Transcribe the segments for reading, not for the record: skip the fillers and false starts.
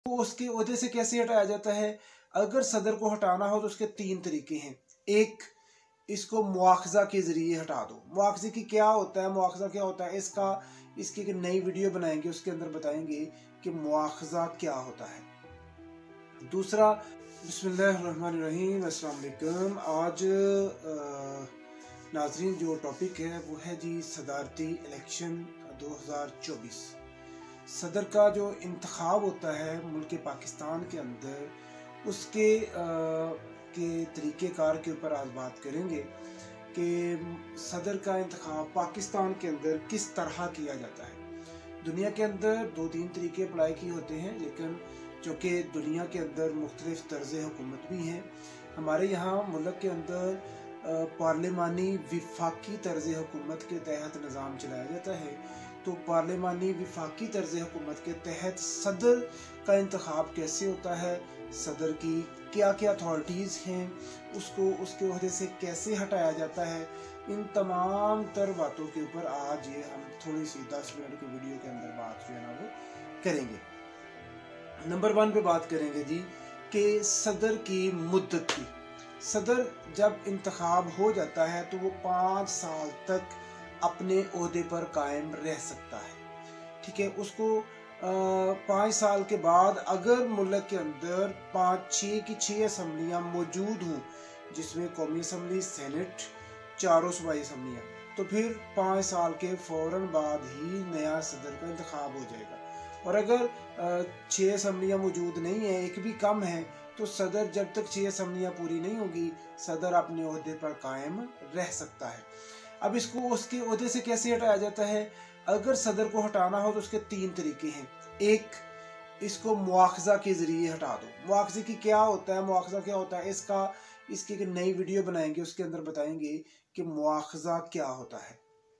तो उसके ओहदे से कैसे हटाया जाता है? अगर सदर को हटाना हो तो उसके 3 तरीके हैं। एक, इसको मुआखजा के जरिए हटा दो। मुआखजे की क्या होता है, मुआखजा क्या होता है, इसकी एक नई वीडियो बनाएंगे, उसके अंदर बताएंगे कि मुआखजा क्या होता है। दूसरा, बिस्मिल्लाहिर्रहमानिर्रहीम, अस्सलाम वालेकुम। आज नाज़रीन जो टॉपिक है वो है जी सदारती इलेक्शन 2024। सदर का जो इंतखाब होता है मुल्क पाकिस्तान के अंदर, उसके के तरीक़ेकार के ऊपर आज बात करेंगे कि सदर का इंतखाब पाकिस्तान के अंदर किस तरह किया जाता है। दुनिया के अंदर 2-3 तरीके अप्लाई किए होते हैं, लेकिन चूँकि दुनिया के अंदर मुख्तलिफ तर्ज़ हुकूमत भी हैं, हमारे यहाँ मुल्क के अंदर पार्लिमानी विफाकी तर्ज़ हुकूमत के तहत निज़ाम चलाया जाता है। तो पार्लिमानी विफाकी तर्ज़ हुकूमत के तहत सदर का इंतखाब कैसे होता है, सदर की क्या क्या अथॉरिटीज़ हैं, उसको उसके ओहदे से कैसे हटाया जाता है, इन तमाम तर बातों के ऊपर आज ये हम थोड़ी सी 10 मिनट की वीडियो के अंदर बात जो है ना वो करेंगे। नंबर 1 पे बात करेंगे जी कि सदर की मुद्दत की। सदर जब इंतखाब हो जाता है तो वो 5 साल तक अपने ओहदे पर कायम रह सकता है। ठीक है, उसको 5 साल के बाद अगर मुल्क के अंदर 5-6 की 6 असम्बलियाँ मौजूद हों, जिसमें कौमी असम्बली, सेनेट, चारों सूबाई असम्बलियाँ, तो फिर 5 साल के फ़ौरन बाद ही नया सदर का इंतखाब हो जाएगा। और अगर 6 असम्बलियाँ मौजूद नहीं है, एक भी कम है, तो सदर जब तक 6 असम्बलियाँ पूरी नहीं होगी, सदर अपने ओहदे पर कायम रह सकता है। अब इसको उसके ओहदे से कैसे हटाया जाता है? अगर सदर को हटाना हो तो उसके 3 तरीके हैं। एक, इसको मुआखजा के जरिए हटा दो। मुआखजे की क्या होता है, मुआखजा क्या होता है, इसकी एक नई वीडियो बनाएंगे, उसके अंदर बताएंगे कि मुआखजा क्या होता है।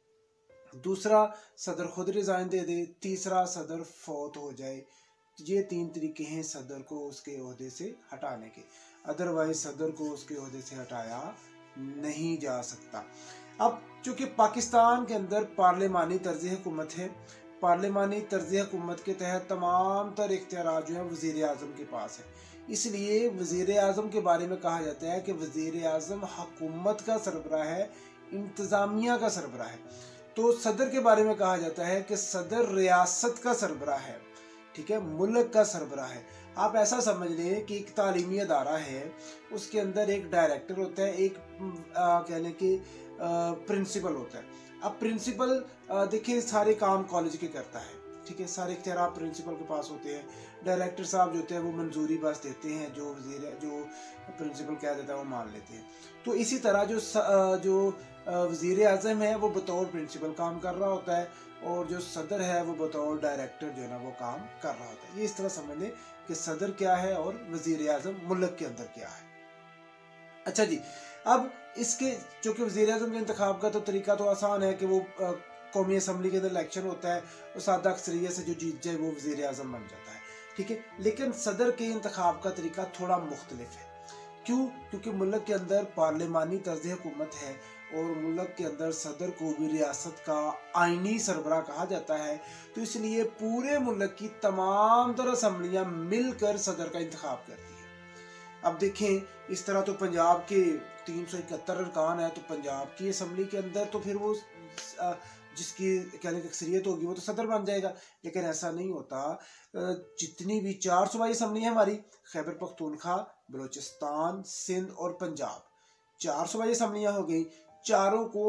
दूसरा, सदर खुद रिजाइन दे दे। तीसरा, सदर फौत हो जाए। ये 3 तरीके हैं सदर को उसके ओहदे से हटाने के। अदरवाइज सदर को उसके ओहदे से हटाया नहीं जा सकता। अब चूंकि पाकिस्तान के अंदर पार्लिमानी तर्ज़ हुकूमत है, पार्लिमानी तर्ज़ हुकूमत के तहत तमाम तर इख्तियारात जो हैं वज़ीर आज़म के पास है, इसलिए वज़ीर आज़म के बारे में कहा जाता है कि वज़ीर आज़म हुकूमत का सरबराह है, इंतज़ामिया का सरबराह है। तो सदर के बारे में कहा जाता है कि सदर रियासत का सरबराह है, ठीक है, मुल्क का सरबराह है। आप ऐसा समझ लें कि एक तालीमी अदारा है, उसके अंदर एक डायरेक्टर होता है, एक कहने के प्रिंसिपल होता है। अब प्रिंसिपल देखिए सारे काम कॉलेज के करता है, ठीक है, सारे इख्तियार प्रिंसिपल के पास होते हैं। डायरेक्टर साहब जो होते हैं वो मंजूरी बस देते हैं, जो प्रिंसिपल कह देता है वो मान लेते हैं। तो इसी तरह जो वज़ीर आज़म है वो बतौर प्रिंसिपल काम कर रहा होता है, और जो सदर है वो बतौर डायरेक्टर जो है ना वो काम कर रहा होता है। ये इस तरह समझ लें कि सदर क्या है और वज़ीर आज़म मुल्क के अंदर क्या है। अच्छा जी, अब इसके चूँकि वज़ीर आज़म के इंतखाब का तो तरीका तो आसान है कि वो कौमी असम्बली के अंदर इलेक्शन होता है, और सादा अक्सरियत से जो जीत जाए वो वज़ीर आज़म बन जाता है, ठीक है। लेकिन सदर के इंतखाब का तरीका थोड़ा मुख्तलिफ है। क्यों? क्योंकि मुल्क के अंदर पार्लिमानी तर्ज़ हुकूमत है, और मुल्क के अंदर सदर को भी रियासत का आइनी सरबराह कहा जाता है। तो इसलिए पूरे मुल्क की तमाम तर असम्बलियाँ मिलकर सदर का इंतखाब करती है। अब देखें, इस तरह तो पंजाब के 371 अरकान है, तो पंजाब की असम्बली के अंदर तो फिर वो जिसकी कहने की अक्सरियत होगी वो तो सदर बन जाएगा। लेकिन ऐसा नहीं होता। जितनी भी 4 सूबाई असम्बली है हमारी, खैबर पख्तूनख्वा, बलोचिस्तान, सिंध और पंजाब, 4 सूबाई असम्बलियाँ हो गई। चारों को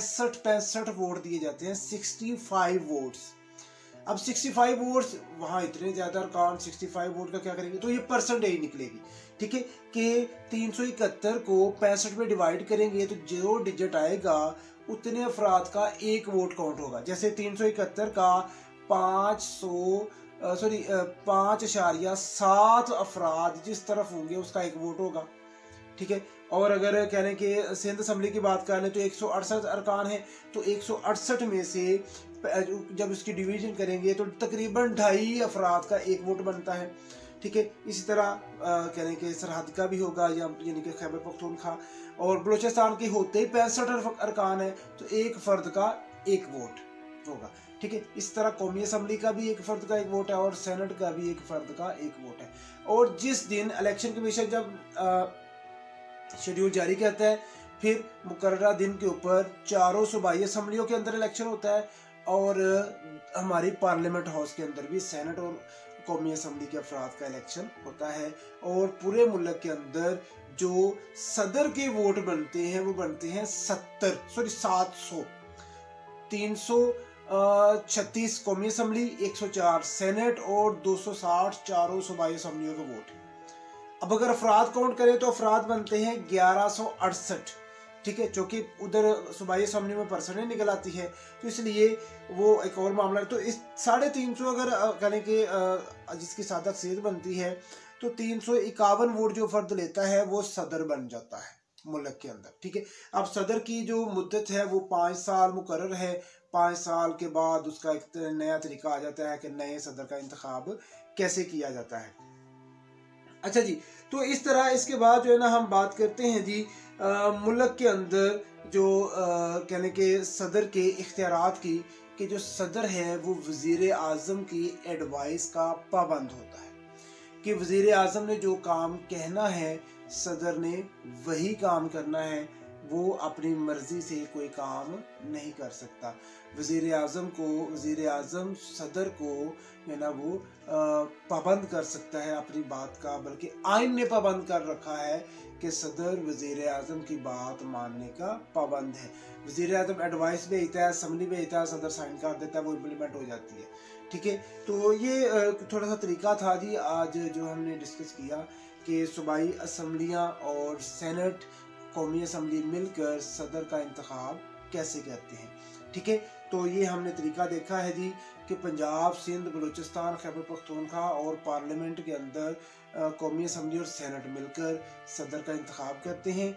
65 वोट दिए जाते हैं, 65 वोट्स। अब 65 वोट्स, वहाँ इतने ज़्यादा अरकान, 65 वोट का क्या करेंगे, तो ये परसेंटेज निकलेगी, ठीक है, कि 371 को 65 में डिवाइड करेंगे तो जो डिजिट आएगा उतने अफराद का एक वोट काउंट होगा। जैसे 371 का 5.7 अफराद जिस तरफ होंगे उसका एक वोट होगा, ठीक है। और अगर कहने के सिंध असम्बली की बात कर लें तो 168 अरकान हैं, तो 168 में से जब इसकी डिवीजन करेंगे तो तकरीबन 2.5 अफराद का एक वोट बनता है, ठीक है। इसी तरह कहने के सरहद का भी होगा, यानी कि खैबर पख्तूनख्वा और बलोचिस्तान के होते ही 65 अरकान है, तो एक फर्द का एक वोट होगा, ठीक। ठीक है। इस तरह कौमी असम्बली का भी एक फ़र्द का एक वोट है और सेनेट का भी एक फ़र्द का एक वोट है। और जिस दिन इलेक्शन कमीशन जब शेड्यूल जारी करता है, फिर मुकर्ररा दिन के ऊपर चारों सूबाई असम्बलियों के अंदर इलेक्शन होता है और हमारी पार्लियामेंट हाउस के अंदर भी सेनेट और कौमी असम्बली के अफराद का इलेक्शन होता है। और पूरे मुल्क के अंदर जो सदर के वोट बनते हैं वो बनते हैं 700 336 कौमी असम्बली, 104 सेनेट और 260 चारों सूबाई असम्बलियों के वोट हैं। अब अगर अफराद काउंट करें तो अफराद बनते हैं 1168, ठीक है, जो कि उधर सूबाई असम्बली में परसेंटेज निकल आती है, तो इसलिए वो एक और मामला है। तो इस 350 अगर कहने के जिसकी सादा अक्सरियत बनती है तो 351 वोट जो फर्द लेता है वो सदर बन जाता है मुल्क के अंदर, ठीक है। अब सदर की जो मुद्दत है वो 5 साल मुकर्रर है। 5 साल के बाद उसका एक नया तरीका आ जाता है कि नए सदर का इंतखाब कैसे किया जाता है। अच्छा जी, तो इस तरह इसके बाद जो है ना हम बात करते हैं जी मुल्क के अंदर जो कहने के सदर के इख्तियारात की, कि जो सदर है वो वज़ीर आज़म की एडवाइस का पाबंद होता है, कि वज़ीर आज़म ने जो काम कहना है सदर ने वही काम करना है, वो अपनी मर्जी से कोई काम नहीं कर सकता। वज़ीर आज़म सदर को है ना वो पाबंद कर सकता है अपनी बात का, बल्कि आइन ने पाबंद कर रखा है कि सदर वज़ीर आज़म की बात मानने का पाबंद है। वज़ीर आज़म एडवाइस भेजता है, असम्बली भेजता है, सदर साइन कर देता है, वो इम्प्लीमेंट हो जाती है, ठीक है। तो ये थोड़ा सा तरीका था जी आज जो हमने डिस्कस किया कि सूबाई असम्बलियाँ और सेनेट कौमी असम्बली मिलकर सदर का इंतखाब कैसे करते हैं, ठीक है। तो ये हमने तरीका देखा है जी कि पंजाब, सिंध, बलूचिस्तान, खैबर पख्तूनख्वा और पार्लियामेंट के अंदर कौमी असम्बली और सेनेट मिलकर सदर का इंतखाब करते हैं।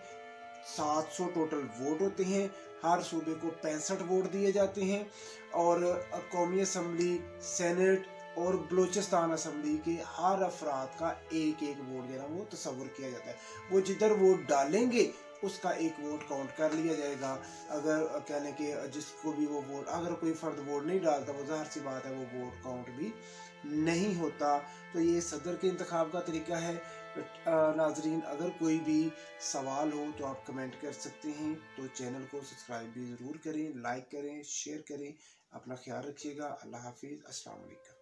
700 टोटल वोट होते हैं, हर सूबे को 65 वोट दिए जाते हैं और कौमी असम्बली, सेनेट और बलूचिस्तान असम्बली के हर अफराद का एक एक वोट जो है वो तस्वुर किया जाता है। वो जिधर वोट डालेंगे उसका एक वोट काउंट कर लिया जाएगा। अगर कहने के जिसको भी वो वोट, अगर कोई फ़र्द वोट नहीं डालता वो ज़ाहिर सी बात है वो वोट काउंट भी नहीं होता। तो ये सदर के इंतखाब का तरीका है। नाजरीन, अगर कोई भी सवाल हो तो आप कमेंट कर सकते हैं। तो चैनल को सब्सक्राइब भी ज़रूर करें, लाइक करें, शेयर करें। अपना ख्याल रखिएगा। अल्लाह हाफिज़। अस्सलाम वालेकुम।